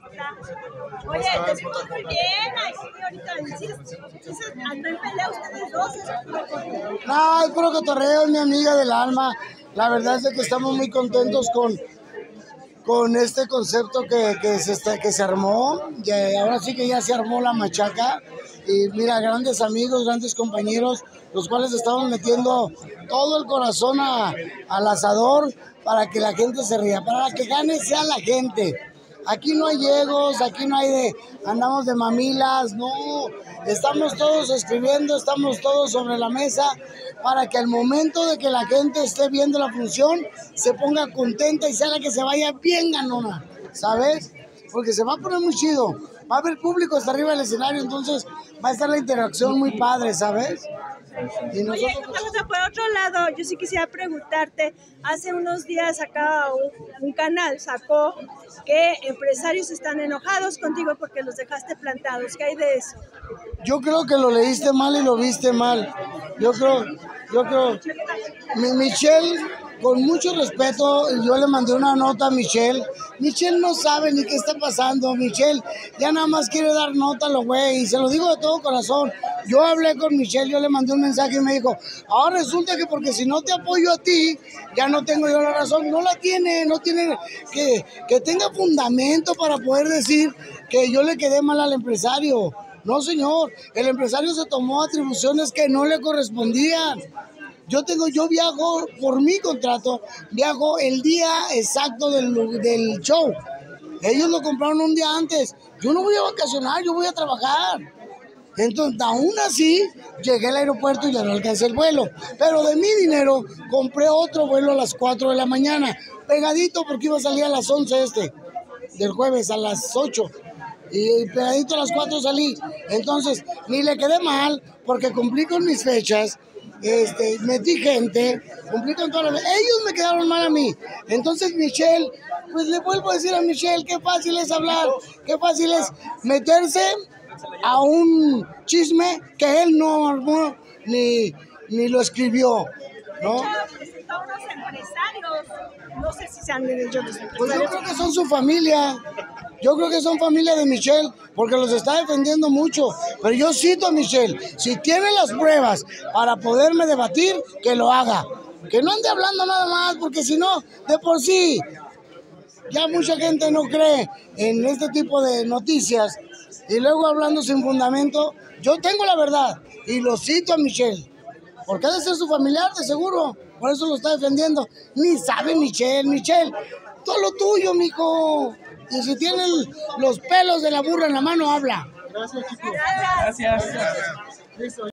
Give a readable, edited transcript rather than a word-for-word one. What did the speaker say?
Oye, te vimos muy bien, aquí ahorita, ando en pelea ustedes dos. No, es puro cotorreo, es mi amiga del alma. La verdad es que estamos muy contentos con este concepto que se armó. Y ahora sí que ya se armó la machaca. Y mira, grandes amigos, grandes compañeros, los cuales estamos metiendo todo el corazón al asador para que la gente se ría, para que gane sea la gente. Aquí no hay egos, aquí no hay andamos de mamilas, no. Estamos todos escribiendo, estamos todos sobre la mesa para que al momento de que la gente esté viendo la función, se ponga contenta y sea la que se vaya bien ganona, ¿sabes? Porque se va a poner muy chido. Va a haber público hasta arriba del escenario, entonces va a estar la interacción muy padre, ¿sabes? Y nosotros... Oye, por otro lado, yo sí quisiera preguntarte, hace unos días acá un canal sacó que empresarios están enojados contigo porque los dejaste plantados. ¿Qué hay de eso? Yo creo que lo leíste mal y lo viste mal. Yo creo, Michelle, con mucho respeto, yo le mandé una nota a Michelle. Michelle no sabe ni qué está pasando. Michelle ya nada más quiere dar nota a los güey, y se lo digo de todo corazón. Yo hablé con Michelle, yo le mandé un mensaje y me dijo, ahora resulta que porque si no te apoyo a ti, ya no tengo yo la razón. No la tiene, no tiene que tenga fundamento para poder decir que yo le quedé mal al empresario. No, señor, el empresario se tomó atribuciones que no le correspondían. Yo viajo por mi contrato, viajo el día exacto del show. Ellos lo compraron un día antes. Yo no voy a vacacionar, yo voy a trabajar. Entonces, aún así, llegué al aeropuerto y ya no alcancé el vuelo. Pero de mi dinero, compré otro vuelo a las 4 de la mañana. Pegadito porque iba a salir a las 11 del jueves, a las 8. Y pegadito a las 4 salí. Entonces, ni le quedé mal porque cumplí con mis fechas. Metí gente, cumplí con todas las... Ellos me quedaron mal a mí. Entonces, Michelle, pues le vuelvo a decir a Michelle, qué fácil es hablar, qué fácil es meterse a un chisme que él no armó ni lo escribió, ¿no? Presentó a unos empresarios, no sé si sean de ellos los empresarios. Pues yo creo que son su familia. Yo creo que son familia de Michelle, porque los está defendiendo mucho. Pero yo cito a Michelle, si tiene las pruebas para poderme debatir, que lo haga. Que no ande hablando nada más, porque si no, de por sí, ya mucha gente no cree en este tipo de noticias. Y luego hablando sin fundamento, yo tengo la verdad y lo cito a Michelle. Porque ha de ser su familiar, de seguro. Por eso lo está defendiendo. Ni sabe Michelle, todo lo tuyo, mijo. Y si tienen los pelos de la burra en la mano, habla. Gracias, chicos. Gracias.